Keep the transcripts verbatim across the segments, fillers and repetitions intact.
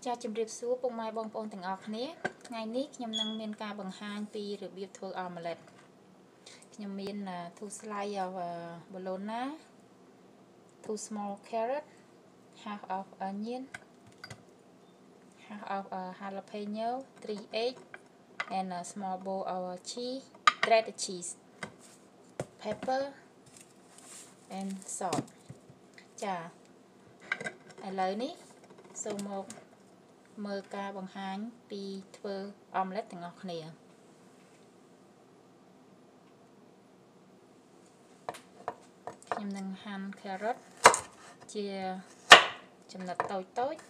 ចាជំរាបសួរពុកម៉ែបងប្អូនទាំងអស់គ្នាថ្ងៃនេះខ្ញុំនឹងមានការបង្ហាញពីរបៀបធ្វើ omelet ខ្ញុំមាន two slice of bologna, two small carrot, half of onion, half of uh, jalapeno, three egg, and a small bowl of cheese, shredded cheese, pepper, and salt. ចាឥឡូវនេះសូមមកមើលការបង្ហាញពីធ្វើ omelet ទាំងអស់គ្នាខ្ញុំនឹងហាន់ carrot ជាចំណិតតូចតូច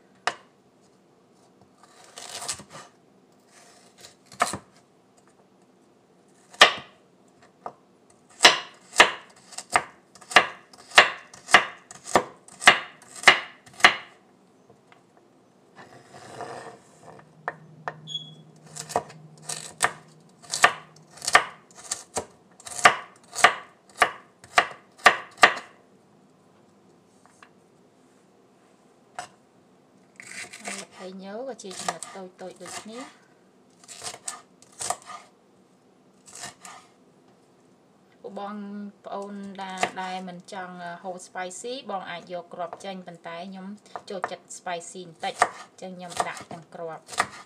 ហើយញ៉ូក៏ជាចំណិតតូចតូចដូចគ្នាបងប្អូនដែលដែលមិនចង់ហូរ spicy បងអាចយកគ្រាប់ចេញប៉ុន្តែខ្ញុំចូលចិត្ត spicy បន្តិចអញ្ចឹងខ្ញុំដាក់ទាំងគ្រាប់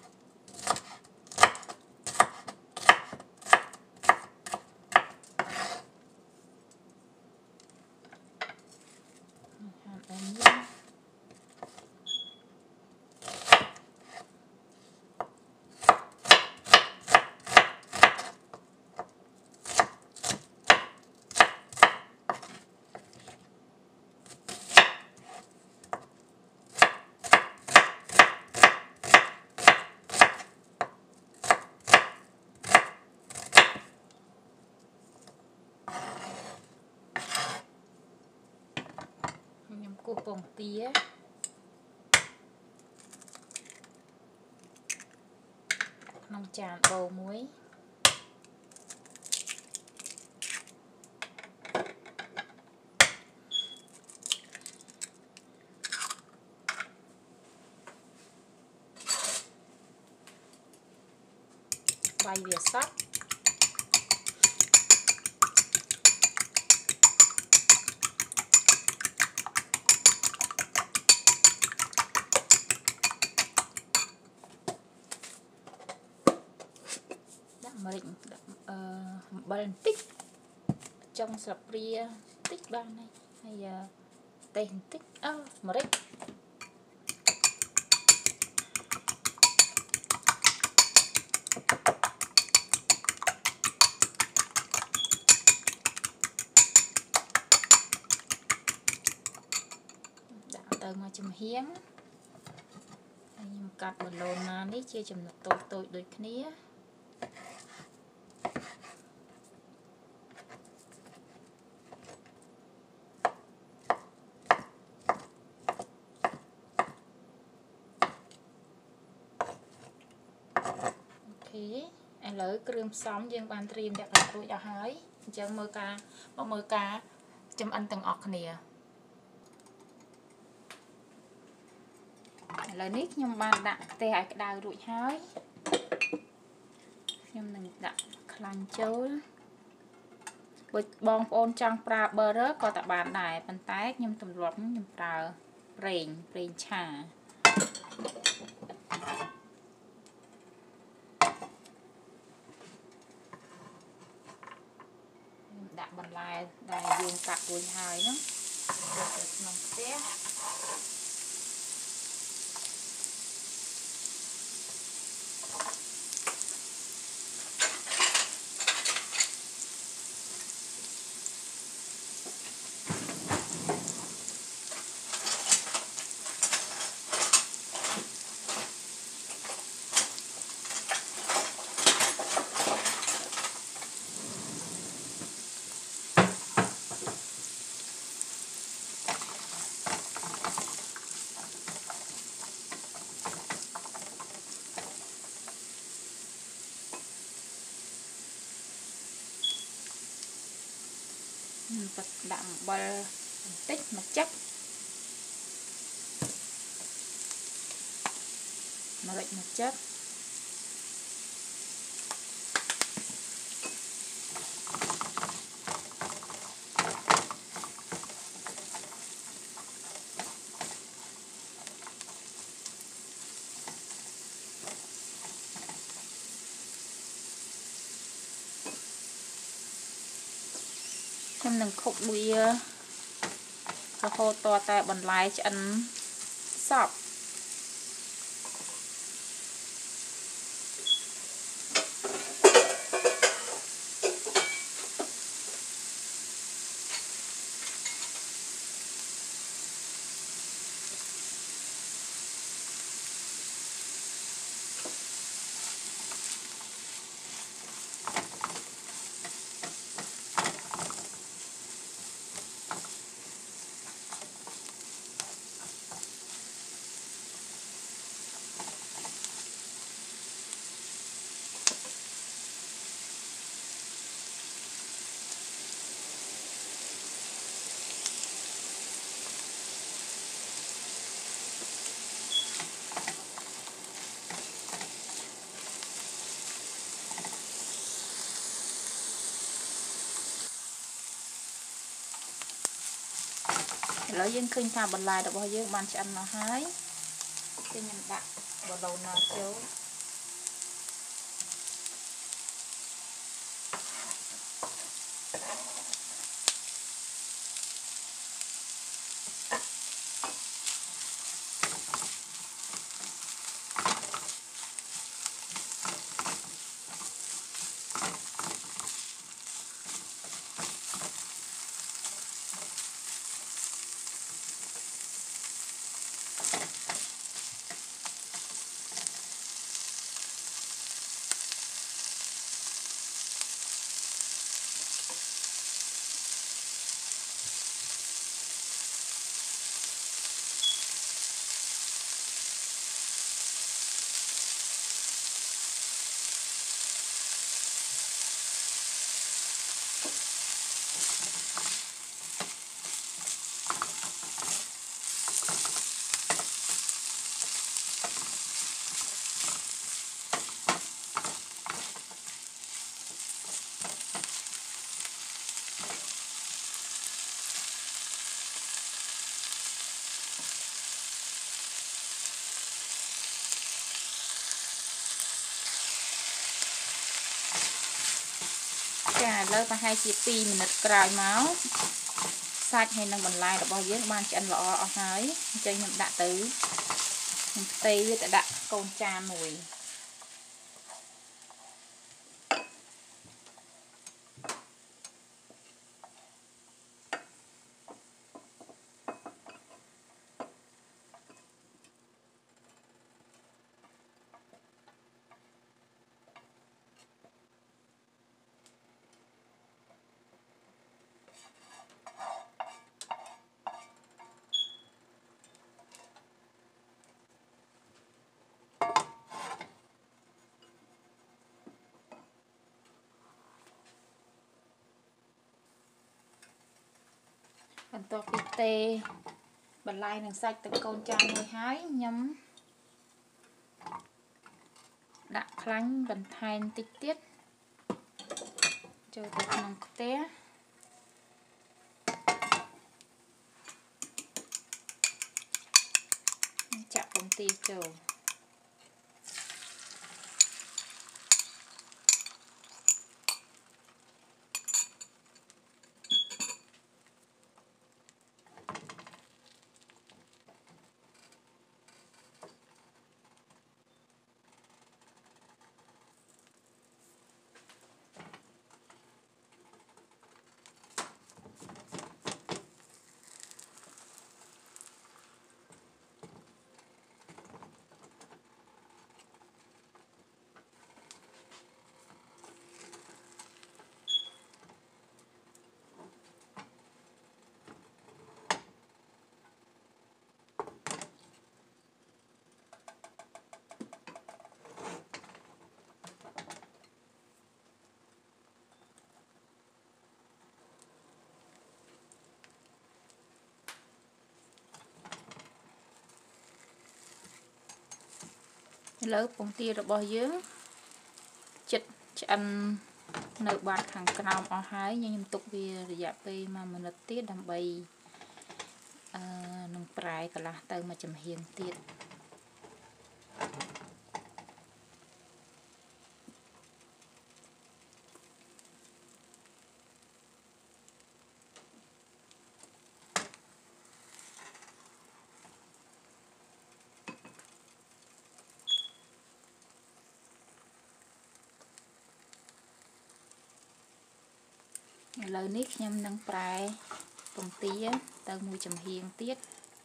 គោះពងទាក្នុងចានបូមួយបាយវាសក់ម្រេចអឺអំបិលបន្តិចចុងស្លាបព្រាបន្តិចបានហើយហើយតេះបន្តិចអឺម្រេចដាក់ទៅមកចំហៀងហើយខ្ញុំកាត់បឡូណានេះជាចំណិតតូចតូចដូចគ្នាឥឡូវគ្រឿងផ្សំយើងបានត្រៀមលក្ខណៈរួចអស់ហើយអញ្ចឹងមើលការមកមើលការចម្អិនទាំងអស់គ្នាឥឡូវនេះខ្ញុំបានដាក់ខ្ទះឲ្យក្តៅរួចហើយខ្ញុំនឹងដាក់ខ្លាញ់ចូលបើបងប្អូនចង់ប្រើ butter ក៏តែបានដែរប៉ុន្តែខ្ញុំទម្លាប់ខ្ញុំប្រើប្រេងប្រេងឆាដាក់បន្លែដែលយើងកាត់រួចហើយហ្នឹងចូលទៅក្នុងខ្ទះទឹកដាក់អំបិលបន្តិចមកចឹក Hãy subscribe cho kênh Ghiền Mì Gõ để không bỏ lỡ mà lệch một chất em đừng khúc bia và hô to ta bần lái chân sọp lấy dân khinh thà bần lại đã bao nhiêu bàn chân nó hái cái nhân đặt vào đầu nó chiếu chà lớp mà hai chia pi mình cài máu sạch hay nâng bần lại là bao nhiêu ban chân lọ ở hái chơi nhầm đã tứ tây đã đặt con cha nồi phần to pít tê bật lại đằng sạch từ con cha nuôi hái nhắm đã khánh bần thanh tích tiết cho từ nòng té chạm công ty chờ លើពងទារបស់យើងចិត្តឆ្អិននៅបាតខាងក្រោមអស់ហើយញ៉ាំទុកវារយៈពេលមួយម៉ានិតទៀតដើម្បីអឺនឹងប្រែកន្លះទៅមួយចំហៀងទៀតឥឡូវនេះខ្ញុំនឹងប្រែពងទាទៅមួយចំហៀងទៀត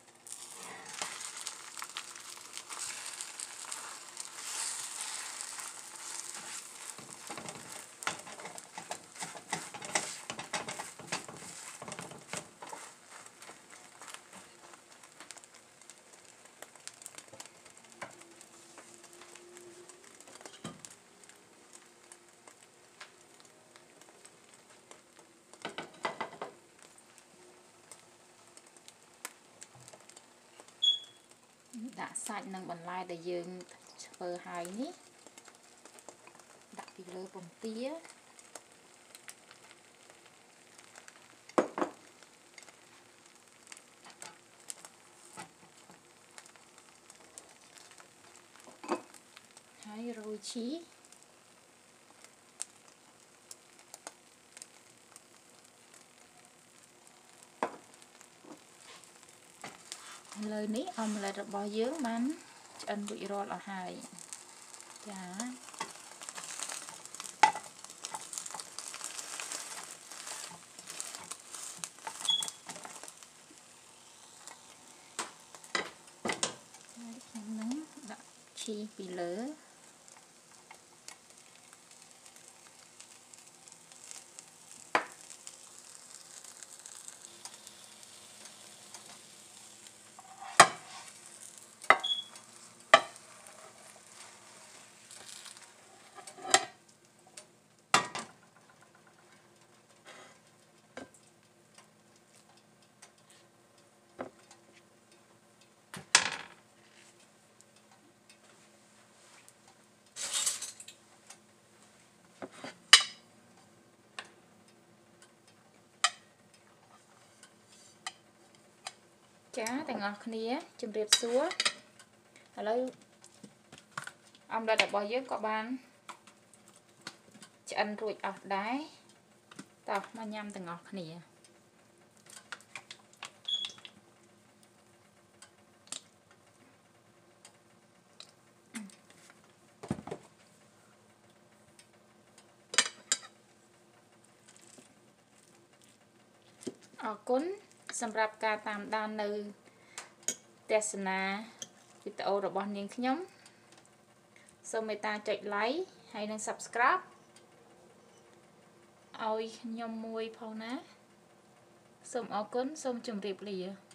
ដាក់សាច់និងបន្លែដែលយើងធ្វើហើយនេះដាក់ពីលើពងទាហើយរោយជីឥឡូវនេះអូម៉ាឡេតរបស់យើងបានឆ្អិនរួចរាល់អស់ហើយចាខ្ញុំនឹងដាក់ជីពីលើចាទាំងអស់គ្នាជម្រាបសួរឥឡូវអូម៉ាឡេតរបស់យើងក៏បានឆ្អិនរួចអស់ដែរតោះមកញ៉ាំទាំងអស់គ្នាអរគុណសម្រាប់ការតាមដាននៅទស្សនាវីដេអូរបស់នាងខ្ញុំសូមមេត្តាចុច like ហើយនិង subscribe ឲ្យខ្ញុំមួយផងណាសូមអរគុណសូមជម្រាបលា